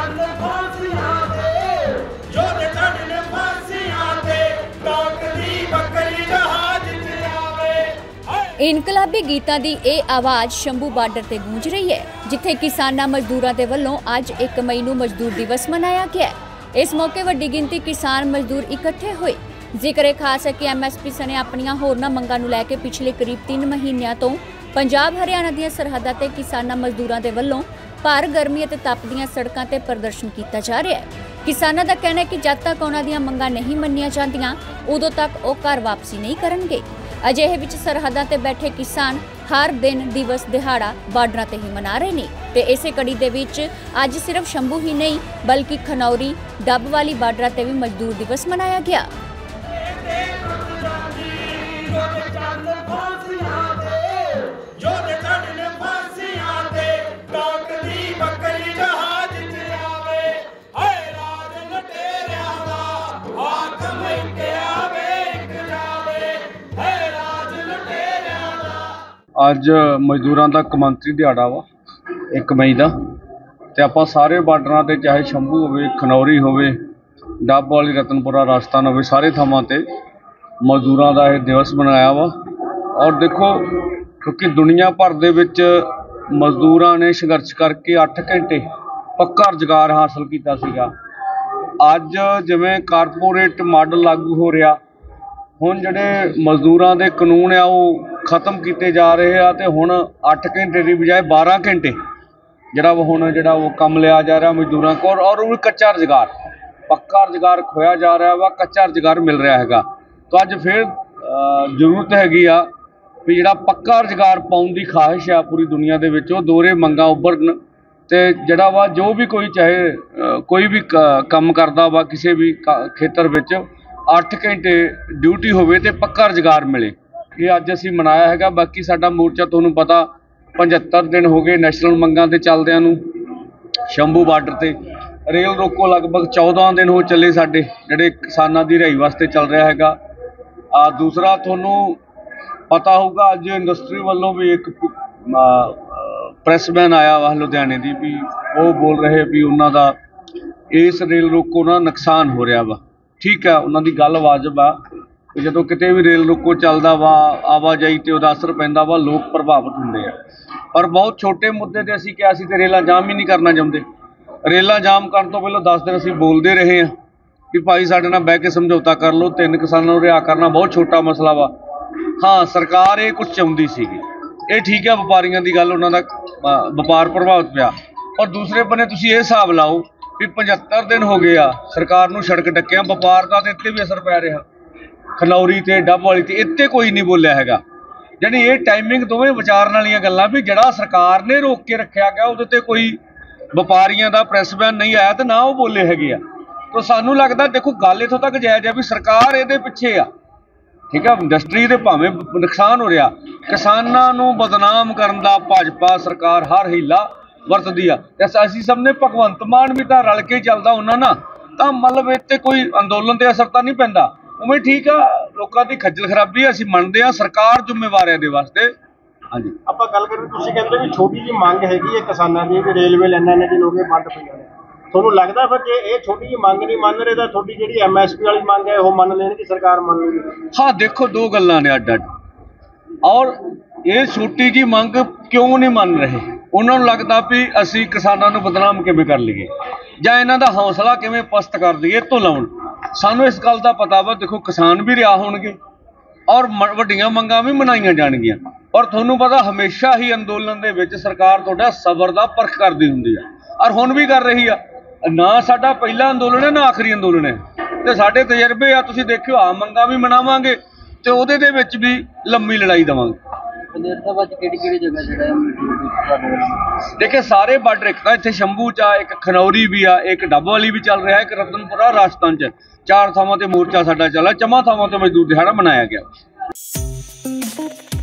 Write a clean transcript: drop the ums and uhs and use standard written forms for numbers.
इनकलाबी गीतां दी ਇਹ आवाज़ शंभू बार्डर ते गूंज रही है, जिथे किसानां मजदूरां दे वल्लों अज 1 मई नूं मजदूर दिवस मनाया गया। इस मौके वड्डी गिनती किसान मजदूर इकट्ठे होए। जिक्र खास है कि MSP सने अपनियां होरनां मंगां नूं लैके पिछले करीब 3 महीनों तो पंजाब हरियाणा दीयां सरहदां ते किसानां मजदूरां दे वल्लों भार गर्मी अते तपदियां सड़कां ते प्रदर्शन कीता जा रहा है। किसानां दा कहना है कि जद तक उन्हां दीयां मंगां नहीं मन्नियां जांदियां उदों तक वो घर वापसी नहीं करनगे। अजिहे विच सरहदां ते बैठे किसान हर दिन दिवस दिहाड़ा बार्डरां ते ही मना रहे ने ते इसे कड़ी दे विच अज सिर्फ शंभू ही नहीं बल्कि खनौरी डबवाली बार्डरां ते भी मजदूर दिवस मनाया गया। ਅੱਜ ਮਜ਼ਦੂਰਾਂ ਦਾ ਕੌਮਾਂਤਰੀ ਦਿਹਾੜਾ ਵਾ 1 ਮਈ ਦਾ ਤੇ ਆਪਾਂ ਸਾਰੇ ਬਾਰਡਰਾਂ ਤੇ ਚਾਹੇ ਸ਼ੰਭੂ ਹੋਵੇ, ਖਨੌਰੀ ਹੋਵੇ, ਡੱਬ ਵਾਲੀ, ਰਤਨਪੁਰਾ, ਰਾਜਸਥਾਨ ਹੋਵੇ, ਸਾਰੇ ਥਾਵਾਂ ਤੇ ਮਜ਼ਦੂਰਾਂ ਦਾ ਇਹ ਦਿਵਸ ਮਨਾਇਆ ਵਾ। ਔਰ ਦੇਖੋ ਕਿਉਂਕਿ ਦੁਨੀਆ ਭਰ ਦੇ ਵਿੱਚ ਮਜ਼ਦੂਰਾਂ ਨੇ ਸੰਘਰਸ਼ ਕਰਕੇ 8 ਘੰਟੇ ਪੱਕਾ ਰੁਜ਼ਗਾਰ ਹਾਸਲ ਕੀਤਾ ਸੀਗਾ। ਅੱਜ ਜਿਵੇਂ ਕਾਰਪੋਰੇਟ ਮਾਡਲ ਲਾਗੂ ਹੋ ਰਿਹਾ, ਹੁਣ ਜਿਹੜੇ ਮਜ਼ਦੂਰਾਂ ਦੇ ਕਾਨੂੰਨ ਆ ਉਹ ਖਤਮ ਕੀਤੇ ਜਾ ਰਹੇ ਆ ਤੇ ਹੁਣ 8 ਘੰਟੇ ਦੀ ਬਜਾਏ 12 ਘੰਟੇ ਜਿਹੜਾ ਉਹ ਕੰਮ ਲਿਆ ਜਾ ਰਿਹਾ ਮਜ਼ਦੂਰਾਂ ਕੋਲ। ਔਰ ਉਹ ਕੱਚਾ ਰੁਜ਼ਗਾਰ, ਪੱਕਾ ਰੁਜ਼ਗਾਰ ਖੋਇਆ ਜਾ ਰਿਹਾ ਵਾ, ਕੱਚਾ ਰੁਜ਼ਗਾਰ ਮਿਲ ਰਿਹਾ ਹੈਗਾ। ਤਾਂ ਅੱਜ ਫਿਰ ਜ਼ਰੂਰਤ ਹੈਗੀ ਆ ਵੀ ਜਿਹੜਾ ਪੱਕਾ ਰੁਜ਼ਗਾਰ ਪਾਉਣ ਦੀ ਖਾਹਿਸ਼ ਆ ਪੂਰੀ ਦੁਨੀਆ ਦੇ ਵਿੱਚ, ਉਹ ਦੋਹਰੇ ਮੰਗਾਂ ਉੱਭਰਨ ਤੇ ਜਿਹੜਾ ਵਾ ਜੋ ਵੀ ਕੋਈ ਚਾਹੇ ਕੋਈ ਵੀ ਕੰਮ ਕਰਦਾ ਵਾ ਕਿਸੇ ਵੀ ਖੇਤਰ ਵਿੱਚ 8 ਘੰਟੇ ਡਿਊਟੀ ਹੋਵੇ ਤੇ ਪੱਕਾ ਰੁਜ਼ਗਾਰ ਮਿਲੇ। ਇਹ ਅੱਜ ਅਸੀਂ ਮਨਾਇਆ ਹੈਗਾ। ਬਾਕੀ ਸਾਡਾ ਮੋਰਚਾ ਤੁਹਾਨੂੰ ਪਤਾ 75 ਦਿਨ ਹੋ ਗਏ ਨੈਸ਼ਨਲ ਮੰਗਾਂ ਤੇ ਚੱਲਦਿਆਂ ਨੂੰ। ਸ਼ੰਭੂ ਬਾਰਡਰ ਤੇ ਰੇਲ ਰੋਕੋ ਲਗਭਗ 14 ਦਿਨ ਹੋ ਚੱਲੇ ਸਾਡੇ, ਜਿਹੜੇ ਕਿਸਾਨਾਂ ਦੀ ਰਿਹਾਈ ਵਾਸਤੇ ਚੱਲ ਰਿਹਾ ਹੈਗਾ। ਦੂਸਰਾ ਤੁਹਾਨੂੰ ਪਤਾ ਹੋਊਗਾ ਅੱਜ ਇੰਡਸਟਰੀ ਵੱਲੋਂ ਵੀ ਇੱਕ ਪ੍ਰੈਸਮੈਨ ਆਇਆ ਵਾ ਲੁਧਿਆਣੇ ਦੀ, ਵੀ ਉਹ ਬੋਲ ਰਹੇ ਵੀ ਉਹਨਾਂ ਦਾ ਇਸ ਰੇਲ ਰੋਕੋ ਨਾਲ ਨੁਕਸਾਨ ਹੋ ਰਿਹਾ ਵਾ। ਠੀਕ ਆ, ਉਹਨਾਂ ਦੀ ਗੱਲ ਵਾਜਬ ਆ। ਜਦੋਂ ਕਿਤੇ ਵੀ ਰੇਲ ਰੋਕੋ ਚੱਲਦਾ ਵਾ ਆਵਾਜਾਈ ਤੇ ਉਹਦਾ ਅਸਰ ਪੈਂਦਾ ਵਾ, ਲੋਕ ਪ੍ਰਭਾਵਿਤ ਹੁੰਦੇ ਆ। ਪਰ ਬਹੁਤ ਛੋਟੇ ਮੁੱਦੇ ਤੇ ਅਸੀਂ ਕਿਹਾ ਸੀ ਤੇ ਰੇਲਾਂ ਜਾਮ ਹੀ ਨਹੀਂ ਕਰਨਾ ਚਾਹੁੰਦੇ। ਰੇਲਾਂ ਜਾਮ ਕਰਨ ਤੋਂ ਪਹਿਲਾਂ 10 ਦਿਨ ਅਸੀਂ ਬੋਲਦੇ ਰਹੇ ਹਾਂ ਕਿ ਭਾਈ ਸਾਡੇ ਨਾਲ ਬਹਿ ਕੇ ਸਮਝੌਤਾ ਕਰ ਲਓ। 3 ਕਿਸਾਨਾਂ ਨੂੰ ਰਿਹਾਅ ਕਰਨਾ ਬਹੁਤ ਛੋਟਾ ਮਸਲਾ ਵਾ। ਹਾਂ, ਸਰਕਾਰ ਇਹ ਕੁਛ ਚਾਹੁੰਦੀ ਸੀਗੀ, ਇਹ ਠੀਕ ਹੈ, ਵਪਾਰੀਆਂ ਦੀ ਗੱਲ, ਉਹਨਾਂ ਦਾ ਵਪਾਰ ਪ੍ਰਭਾਵਿਤ ਪਿਆ। ਔਰ ਦੂਸਰੇ ਬੰਨੇ ਤੁਸੀਂ ਇਹ ਹਿਸਾਬ ਲਾਓ ਵੀ 75 ਦਿਨ ਹੋ ਗਏ ਆ ਸਰਕਾਰ ਨੂੰ ਸੜਕ ਡੱਕਿਆਂ, ਵਪਾਰ ਦਾ ਤੇ ਇੱਥੇ ਵੀ ਅਸਰ ਪੈ ਰਿਹਾ। ਖਨੌਰੀ ਤੇ ਡੱਬ ਵਾਲੀ ਤੇ ਇੱਥੇ ਕੋਈ ਨਹੀਂ ਬੋਲਿਆ ਹੈਗਾ। ਜਾਣੀ ਇਹ ਟਾਈਮਿੰਗ ਦੋਵੇਂ ਵਿਚਾਰਨ ਵਾਲੀਆਂ ਗੱਲਾਂ ਵੀ ਜਿਹੜਾ ਸਰਕਾਰ ਨੇ ਰੋਕ ਕੇ ਰੱਖਿਆ ਗਿਆ ਉਹਦੇ ਤੇ ਕੋਈ ਵਪਾਰੀਆਂ ਦਾ ਪ੍ਰੈਸ ਬਿਆਨ ਨਹੀਂ ਆਇਆ ਤੇ ਨਾ ਉਹ ਬੋਲੇ ਹੈਗੇ ਆ। ਤਾਂ ਸਾਨੂੰ ਲੱਗਦਾ ਦੇਖੋ ਗੱਲ ਇੱਥੋਂ ਤੱਕ ਜਾਇਜ਼ ਆ ਵੀ ਸਰਕਾਰ ਇਹਦੇ ਪਿੱਛੇ ਆ। ਠੀਕ ਆ, ਇੰਡਸਟਰੀ ਦੇ ਭਾਵੇਂ ਨੁਕਸਾਨ ਹੋ ਰਿਹਾ, ਕਿਸਾਨਾਂ ਨੂੰ ਬਦਨਾਮ ਕਰਨ ਦਾ ਭਾਜਪਾ ਸਰਕਾਰ ਹਰ ਹੀਲਾ ਵਰਤਦੀ ਆ। ਅਸੀਂ ਸਭ ਨੇ ਭਗਵੰਤ ਮਾਨ ਵੀ ਤਾਂ ਰਲ ਕੇ ਚੱਲਦਾ ਉਹਨਾਂ ਨਾਲ, ਤਾਂ ਮਤਲਬ ਇੱਥੇ ਕੋਈ ਅੰਦੋਲਨ ਤੇ ਅਸਰ ਤਾਂ ਨਹੀਂ ਪੈਂਦਾ। ਉਵੇਂ ਠੀਕ ਆ, ਲੋਕਾਂ ਦੀ ਖੱਜਲ ਖਰਾਬੀ ਅਸੀਂ ਮੰਨਦੇ ਹਾਂ, ਸਰਕਾਰ ਜ਼ਿੰਮੇਵਾਰ ਹੈ ਇਹਦੇ ਵਾਸਤੇ। ਹਾਂਜੀ, ਆਪਾਂ ਗੱਲ ਕਰੀਏ, ਤੁਸੀਂ ਕਹਿੰਦੇ ਵੀ ਛੋਟੀ ਜਿਹੀ ਮੰਗ ਹੈਗੀ ਹੈ ਕਿਸਾਨਾਂ ਦੀ ਵੀ ਰੇਲਵੇ ਲਾਈਨਾਂ ਨੇ ਦਿਨ ਹੋ ਗਏ ਬੰਦ ਪਈਆਂ ਨੇ। ਤੁਹਾਨੂੰ ਲੱਗਦਾ ਫਿਰ ਜੇ ਇਹ ਛੋਟੀ ਜਿਹੀ ਮੰਗ ਨਹੀਂ ਮੰਨ ਰਹੇ ਤਾਂ ਤੁਹਾਡੀ ਜਿਹੜੀ MSP ਵਾਲੀ ਮੰਗ ਹੈ ਉਹ ਮੰਨ ਲੈਣਗੇ, ਸਰਕਾਰ ਮੰਨ ਲੇਗੀ? ਹਾਂ, ਦੇਖੋ ਦੋ ਗੱਲਾਂ ਨੇ ਅੱਡ ਅੱਡ। ਔਰ ਇਹ ਛੋਟੀ ਜਿਹੀ ਮੰਗ ਕਿਉਂ ਨਹੀਂ ਮੰਨ ਰਹੇ? ਉਹਨਾਂ ਨੂੰ ਲੱਗਦਾ ਵੀ ਅਸੀਂ ਕਿਸਾਨਾਂ ਨੂੰ ਬਦਨਾਮ ਕਿਵੇਂ ਕਰ ਲਈਏ ਜਾਂ ਇਹਨਾਂ ਦਾ ਹੌਸਲਾ ਕਿਵੇਂ ਪਸਤ ਕਰ ਦਈਏ ਤੋਂ ਲਾਉਣ। ਸਾਨੂੰ ਇਸ ਗੱਲ ਦਾ ਪਤਾ ਵਾ, ਦੇਖੋ ਕਿਸਾਨ ਵੀ ਰਿਹਾ ਹੋਣਗੇ ਔਰ ਵੱਡੀਆਂ ਮੰਗਾਂ ਵੀ ਮਨਾਈਆਂ ਜਾਣਗੀਆਂ। ਔਰ ਤੁਹਾਨੂੰ ਪਤਾ ਹਮੇਸ਼ਾ ਹੀ ਅੰਦੋਲਨ ਦੇ ਵਿੱਚ ਸਰਕਾਰ ਤੁਹਾਡਾ ਸਬਰ ਦਾ ਪਰਖ ਕਰਦੀ ਹੁੰਦੀ ਆ, ਔਰ ਹੁਣ ਵੀ ਕਰ ਰਹੀ ਆ। ਨਾ ਸਾਡਾ ਪਹਿਲਾ ਅੰਦੋਲਨ ਹੈ ਨਾ ਆਖਰੀ ਅੰਦੋਲਨ ਹੈ, ਤੇ ਸਾਡੇ ਤਜਰਬੇ ਆ। ਤੁਸੀਂ ਦੇਖਿਓ, ਆ ਮੰਗਾਂ ਵੀ ਮਨਾਵਾਂਗੇ ਤੇ ਉਹਦੇ ਦੇ ਵਿੱਚ ਵੀ ਲੰਮੀ ਲੜਾਈ ਦੇਵਾਂਗੇ। ਕਿਹੜੀ ਜਗ੍ਹਾ ਜਿਹੜਾ ਦੇਖੇ ਸਾਰੇ ਬਾਰਡਰ, ਇੱਕ ਤਾਂ ਇੱਥੇ ਸ਼ੰਭੂ ਚ ਆ, ਇੱਕ ਖਨੌਰੀ ਵੀ ਆ, ਇੱਕ ਡੱਬ ਵਾਲੀ ਵੀ ਚੱਲ ਰਿਹਾ, ਇੱਕ ਰਤਨਪੁਰਾ ਰਾਜਸਥਾਨ ਚ। 4 ਥਾਵਾਂ ਤੇ ਮੋਰਚਾ ਸਾਡਾ ਚੱਲਾ, 4 ਥਾਵਾਂ ਤੇ ਮਜ਼ਦੂਰ ਦਿਹਾੜਾ ਮਨਾਇਆ ਗਿਆ।